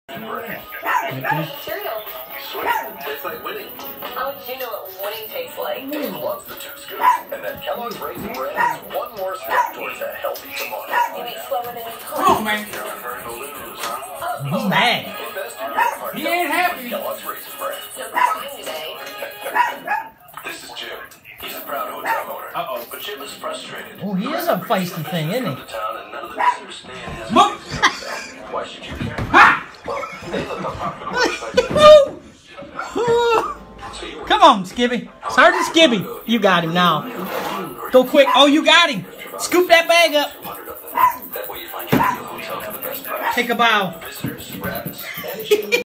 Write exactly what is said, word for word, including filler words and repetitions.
Cereal. Tastes like winning. Oh, you know what winning tastes like. Dave loves the two scoops, and that Kellogg's Raisin Bran is one more step towards a healthy tomorrow. You eat slower than you Come on, man. You're referring to lose, huh? He's mad. Invest in your heart. He ain't happy. Kellogg's Raisin Bran. So crying today. This is Jim. He's a proud hotel owner. Uh-oh. But Jim is frustrated. Oh, he is a feisty thing, isn't he? To town and none of the visitors stay in his Look. place. Why should you care? Ha! Well, they look up popular websites. So you were Come on, Skibby. Sergeant Skibby. You got him now. Go quick. Oh, you got him. Scoop that bag up. that way you find your ideal hotel for the best price. Take a bow. Visitors, rabbits, and